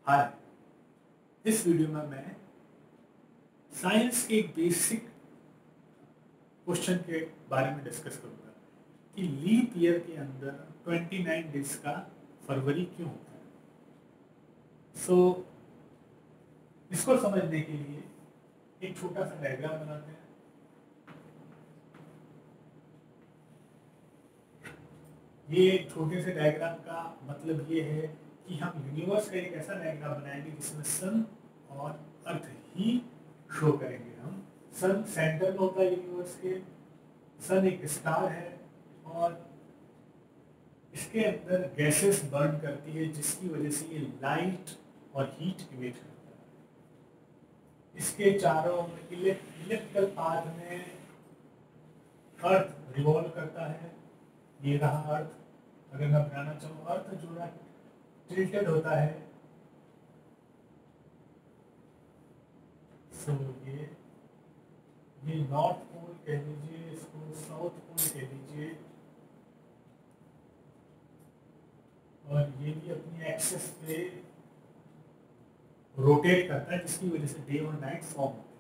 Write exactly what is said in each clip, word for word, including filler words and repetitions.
हाय, इस वीडियो में मैं साइंस के एक बेसिक क्वेश्चन के बारे में डिस्कस करूंगा कि लीप ईयर के अंदर उनतीस डेज का फरवरी क्यों होता है। सो so, इसको समझने के लिए एक छोटा सा डायग्राम बनाते हैं। ये छोटे से डायग्राम का मतलब ये है कि हम यूनिवर्स का एक ऐसा डायग्राम बनाएंगे जिसमें सन और अर्थ ही शो करेंगे। हम सन सेंटर में होता है यूनिवर्स के, सन एक स्टार है और इसके अंदर गैसेस बर्न करती है जिसकी वजह से ये लाइट और हीट इमिट करता है। इसके चारों इलेक्ट्रिकल पाथ में अर्थ रिवॉल्व करता है। ये रहा अर्थ। अगर मैं बनाना चाहूँ, अर्थ जो है टिल्टेड होता है। सो ये ये नॉर्थ पोल कह लीजिए, इसको साउथ पोल कह लीजिए, और ये भी अपनी एक्सिस पे रोटेट करता है जिसकी वजह से डे और नाइट फॉर्म होता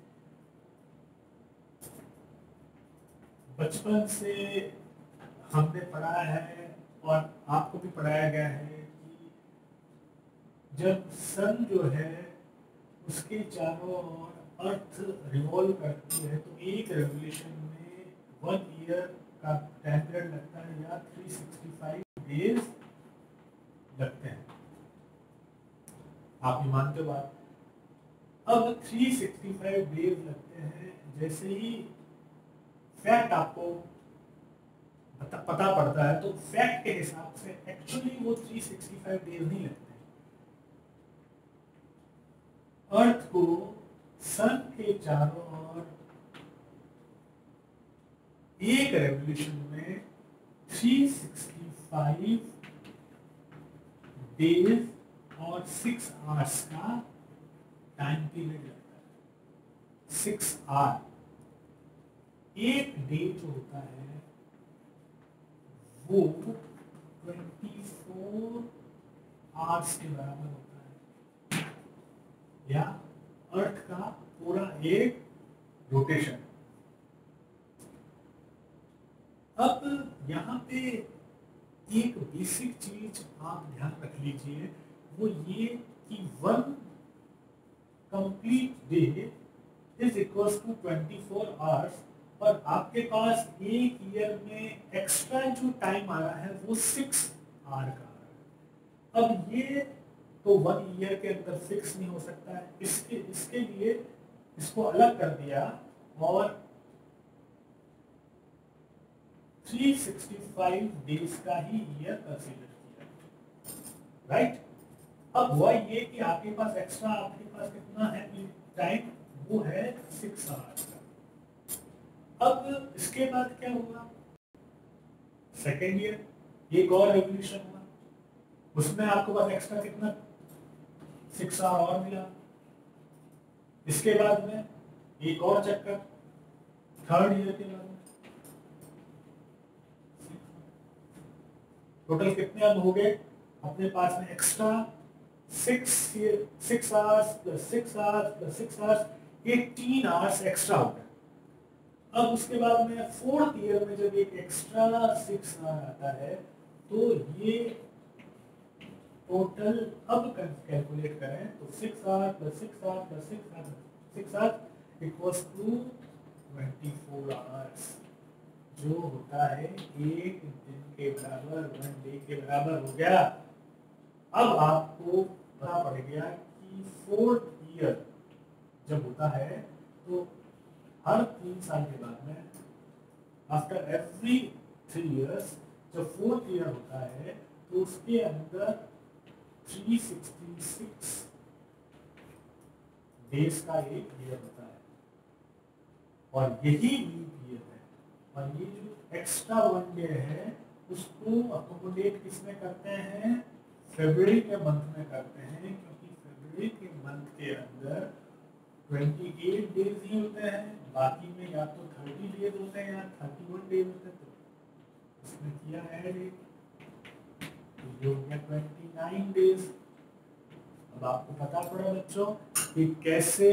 है। बचपन से हमने पढ़ा है और आपको भी पढ़ाया गया है कि जब सन जो है उसके चारों ओर अर्थ रिवॉल्व करती है तो एक रेवोल्यूशन में वन ईयर का टाइम पीरियड लगता है या तीन सौ पैंसठ डेज लगते हैं। आप ये मानते हो बात? अब तीन सौ पैंसठ डेज लगते हैं। जैसे ही फैक्ट आपको पता, पता पड़ता है तो फैक्ट के हिसाब से एक्चुअली वो तीन सौ पैंसठ डेज नहीं लगते। अर्थ को सन के चारों ओर एक रेवोल्यूशन में तीन सौ पैंसठ डेज और सिक्स आवर्स का टाइम पीरियड लगता है। सिक्स आवर एक डे जो होता है वो चौबीस आवर्स के बराबर होता है, या अर्थ का पूरा एक रोटेशन। अब यहाँ पे एक बेसिक चीज आप ध्यान रख लीजिए, वो ये कि one complete day is equal to twenty four hours, और आपके पास एक ईयर में एक्स्ट्रा जो टाइम आ रहा है वो सिक्स आवर का आ रहा है। अब ये तो वन ईयर के अंदर फिक्स नहीं हो सकता है, इसके इसके लिए इसको अलग कर दिया और तीन सौ पैंसठ डेज का ही ईयर कंसीडर किया, राइट। अब हुआ ये कि आपके पास एक्स्ट्रा आपके पास कितना है टाइम, वो है सिक्स आवर्स का। अब इसके बाद क्या हुआ, सेकेंड ईयर एक और रेवोल्यूशन हुआ, उसमें आपके पास एक्स्ट्रा कितना सिक्स आवर और मिला। इसके बाद में एक और चक्कर थर्ड ईयर के बाद में टोटल कितने अब हो गए अपने पास में extra six six hours plus six hours plus six hours, ये तीन आवर्स एक्स्ट्रा हो गए। अब उसके बाद में फोर्थ ईयर में जब एक एक्स्ट्रा सिक्स आवर आता है तो ये टोटल अब कैलकुलेट करें तो six hour plus six hour plus six hour six hour equals to twenty four hours, जो होता है एक दिन के बराबर, वन डे के बराबर हो गया। अब आपको पता पड़ गया कि फोर्थ ईयर जब होता है तो हर तीन साल के बाद में, आफ्टर एवरी थ्री इयर्स, जब फोर्थ ईयर होता है तो उसके अंदर तीन सौ छियासठ डेज का एक ईयर होता है और यही लीप ईयर है। और ये जो एक्स्ट्रा वन डे है उसको अकोमोडेट किसमें करते हैं, फरवरी के मंथ में करते हैं, क्योंकि फरवरी के मंथ के अंदर अट्ठाईस डेज ही होते हैं, बाकी में या तो तीस डेज होते हैं या इकतीस डेज होते हैं। तो इसमें किया ऐड एक, तो ये हो गया उनतीस डेज। अब आपको पता पड़ा बच्चों कि कैसे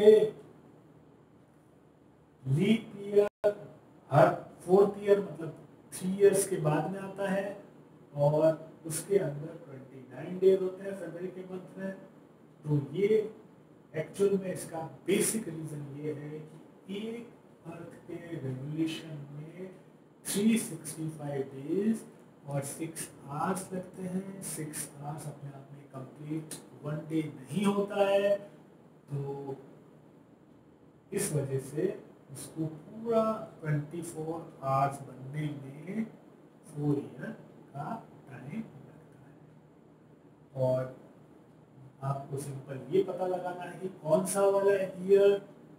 लीप ईयर हर फोर्थ ईयर मतलब थ्री इयर्स के बाद में आता है और उसके अंदर ट्वेंटी नाइन डेज होते हैं फरवरी के मंथ में। तो ये एक्चुअल में इसका बेसिक रीजन ये है कि एक अर्थ के रेवोल्यूशन में थ्री सिक्सटी फाइव डेज और सिक्स आवर्स लगते हैं। सिक्स आवर्स अपने आप में कंप्लीट वन डे नहीं होता है, तो इस वजह से उसको पूरा ट्वेंटी फोर आवर्स बनने में फोर ईयर का टाइम लगता है। और आपको सिंपल ये पता लगाना है कि कौन सा वाला ईयर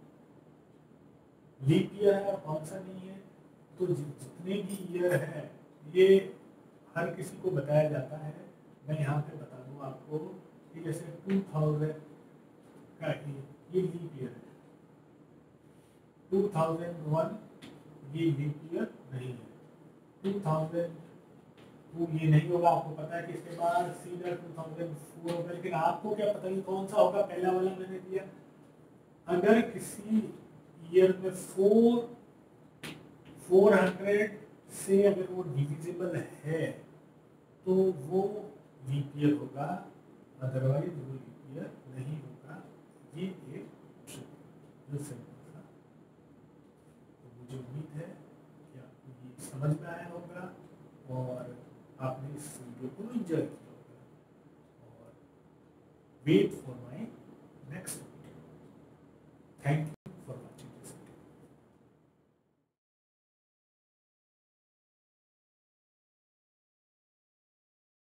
लीप ईयर है और कौन सा नहीं है। तो जितने भी ईयर है ये हर किसी को बताया जाता है। मैं यहाँ पे बता दूँ आपको कि जैसे टू थाउजेंड का ये लीप ईयर है, टू थाउजेंड वन ये लीप ईयर नहीं है, टू थाउजेंड टू ये नहीं होगा। आपको पता है कि इसके बाद सीधा टू थाउजेंड फोर होगा, लेकिन आपको क्या पता कि कौन सा होगा। पहला वाला मैंने दिया, अगर किसी ईयर में फोर फोर हंड्रेड से अगर वो डिविजिबल है तो वो लीप ईयर होगा, अदरवाइज वो लीप ईयर नहीं होगा। ये एक जो सिंपल था। तो मुझे उम्मीद है कि आपको ये समझ में आया होगा और आपने इस वीडियो को एंजॉय किया होगा। और वेट फॉर माय